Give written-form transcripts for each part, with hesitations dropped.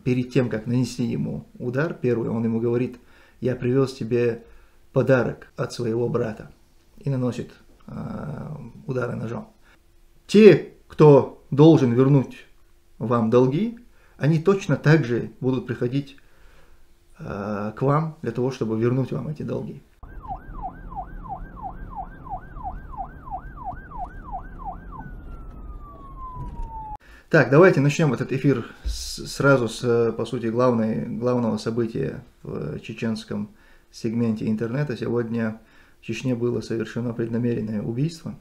перед тем, как нанести ему удар первый, он ему говорит: я привез тебе подарок от своего брата, и наносит удары ножом. Те, кто должен вернуть вам долги, они точно так же будут приходить к вам для того, чтобы вернуть вам эти долги. Так, давайте начнем этот эфир сразу с, по сути, главного события в чеченском сегменте интернета. Сегодня в Чечне было совершено преднамеренное убийство.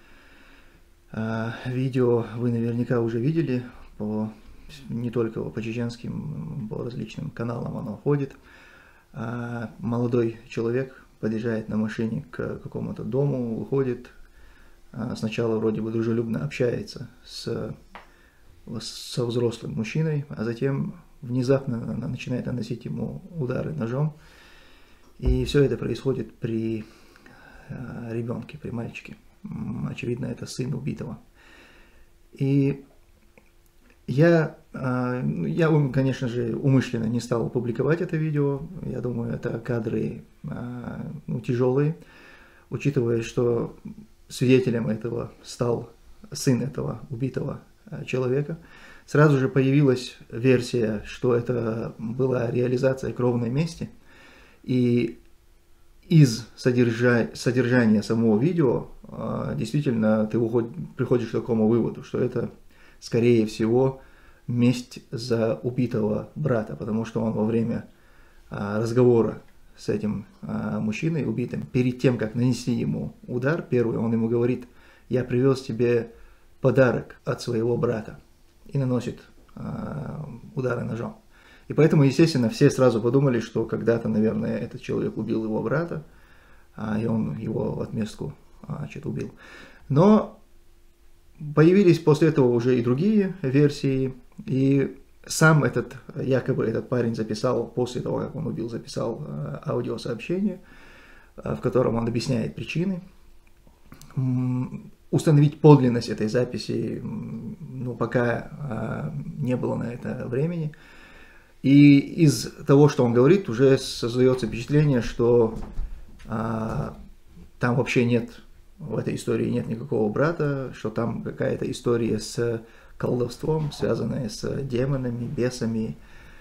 Видео вы наверняка уже видели, не только по чеченским, по различным каналам оно ходит. Молодой человек подъезжает на машине к какому-то дому, выходит, сначала вроде бы дружелюбно общается со взрослым мужчиной, а затем внезапно начинает наносить ему удары ножом. И все это происходит при ребенке, при мальчике. Очевидно, это сын убитого. И я, конечно же, умышленно не стал публиковать это видео. Я думаю, это кадры тяжелые, учитывая, что свидетелем этого стал сын этого убитого человека. Сразу же появилась версия, что это была реализация кровной мести. И из содержания самого видео действительно ты приходишь к такому выводу, что это, скорее всего, месть за убитого брата, потому что он во время разговора с этим мужчиной убитым, перед тем, как нанести ему удар первый, он ему говорит: я привез тебе подарок от своего брата, и наносит удары ножом. И поэтому, естественно, все сразу подумали, что когда-то, наверное, этот человек убил его брата, и он его в отместку убил. Но появились после этого уже и другие версии, и сам якобы этот парень записал, после того, как он убил, записал аудиосообщение, в котором он объясняет причины. Установить подлинность этой записи, пока не было на это времени. И из того, что он говорит, уже создается впечатление, что там вообще нет, в этой истории нет никакого брата, что там какая-то история с колдовством, связанная с демонами, бесами,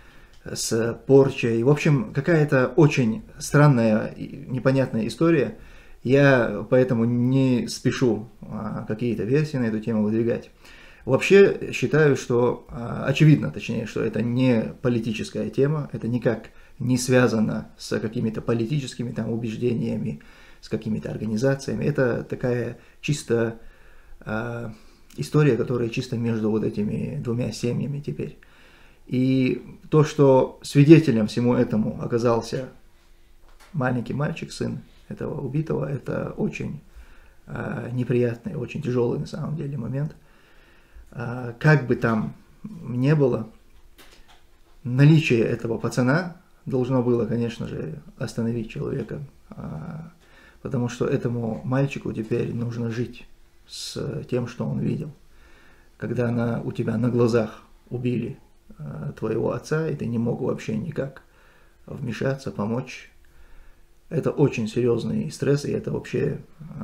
с порчей. В общем, какая-то очень странная, непонятная история. Я поэтому не спешу какие-то версии на эту тему выдвигать. Вообще считаю, что очевидно, точнее, что это не политическая тема, это никак не связано с какими-то политическими убеждениями, с какими-то организациями. Это такая чисто история, которая чисто между этими двумя семьями теперь. И то, что свидетелем всему этому оказался маленький мальчик, сын этого убитого, это очень неприятный, очень тяжелый на самом деле момент. Как бы там ни было, наличие этого пацана должно было, конечно же, остановить человека, потому что этому мальчику теперь нужно жить с тем, что он видел. Когда у тебя на глазах убили твоего отца, и ты не мог вообще никак вмешаться, помочь, это очень серьезный стресс, и это вообще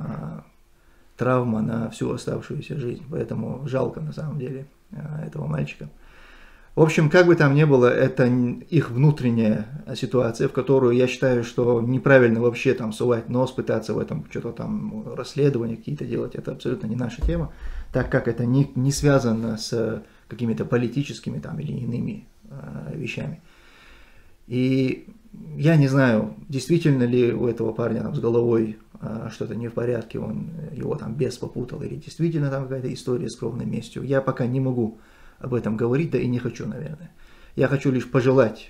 травма на всю оставшуюся жизнь. Поэтому жалко на самом деле этого мальчика. В общем, как бы там ни было, это их внутренняя ситуация, в которую я считаю, что неправильно вообще там сувать нос, пытаться в этом что-то там расследования какие-то делать. Это абсолютно не наша тема, так как это не связано с какими-то политическими или иными вещами. И я не знаю, действительно ли у этого парня с головой что-то не в порядке, его бес попутал, или действительно там какая-то история с кровной местью. Я пока не могу об этом говорить, да и не хочу, наверное. Я хочу лишь пожелать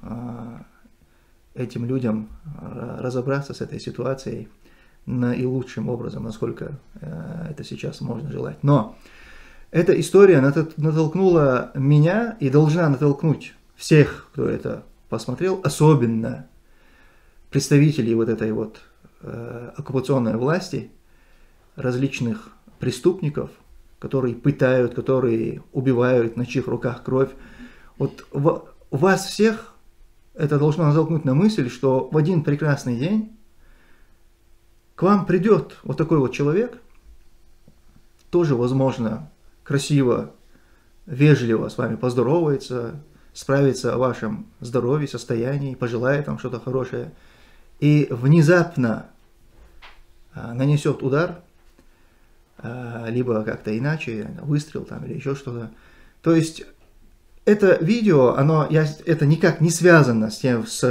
этим людям разобраться с этой ситуацией наилучшим образом, насколько это сейчас можно желать. Но эта история натолкнула меня и должна натолкнуть всех, кто это посмотрел, особенно представителей этой оккупационной власти, различных преступников, которые пытают, которые убивают, на чьих руках кровь. вас всех это должно натолкнуть на мысль, что в один прекрасный день к вам придет вот такой вот человек, тоже, возможно, красиво, вежливо с вами поздоровается, справится о вашем здоровье, состоянии, пожелает вам что-то хорошее, и внезапно нанесет удар, либо как-то иначе, выстрел там или еще что-то. То есть это видео, это никак не связано с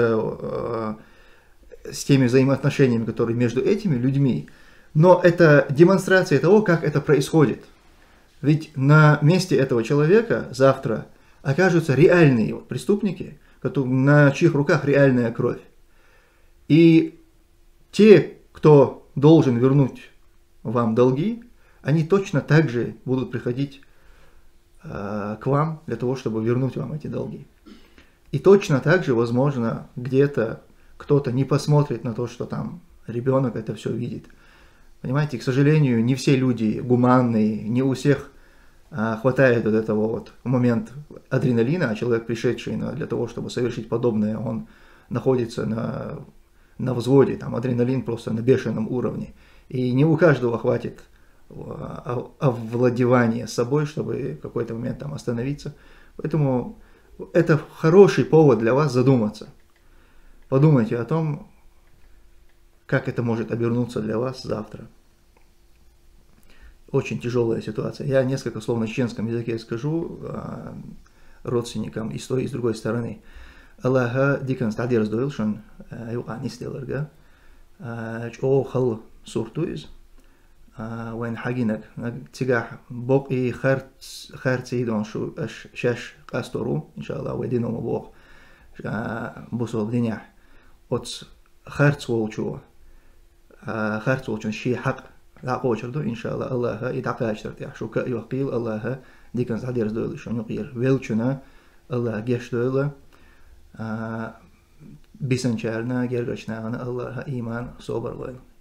теми взаимоотношениями, которые между этими людьми, но это демонстрация того, как это происходит. Ведь на месте этого человека завтра окажутся реальные преступники, на чьих руках реальная кровь. И те, кто должен вернуть вам долги, они точно так же будут приходить к вам для того, чтобы вернуть вам эти долги. И точно так же, возможно, где-то кто-то не посмотрит на то, что там ребенок это все видит. Понимаете, к сожалению, не все люди гуманные, не у всех хватает вот этого вот момент адреналина, а человек, пришедший для того, чтобы совершить подобное, он находится на взводе, там адреналин просто на бешеном уровне. И не у каждого хватит овладевания собой, чтобы в какой-то момент там остановиться. Поэтому это хороший повод для вас задуматься. Подумайте о том, как это может обернуться для вас завтра. Очень тяжелая ситуация. Я несколько слов на чеченском языке скажу родственникам и с той, и с другой стороны. Аллаха дикан стадир сдоилшан юqani стелерга. О хал суртуиз. وين حقينك تجاه بقي خرتي دون شو شش قاستورو إن شاء الله ودينه مبوق بوصل دنيا أتس خرت ووشوا خرت ووشوا شيء حق لا قوشردو إن شاء الله الله يدعى أشترتي شو كيوقيل الله ديكن صدير زدول شو نقير ويلشنا الله جيش دوله بيسنشارنا جرجشنا الله إيمان صبر له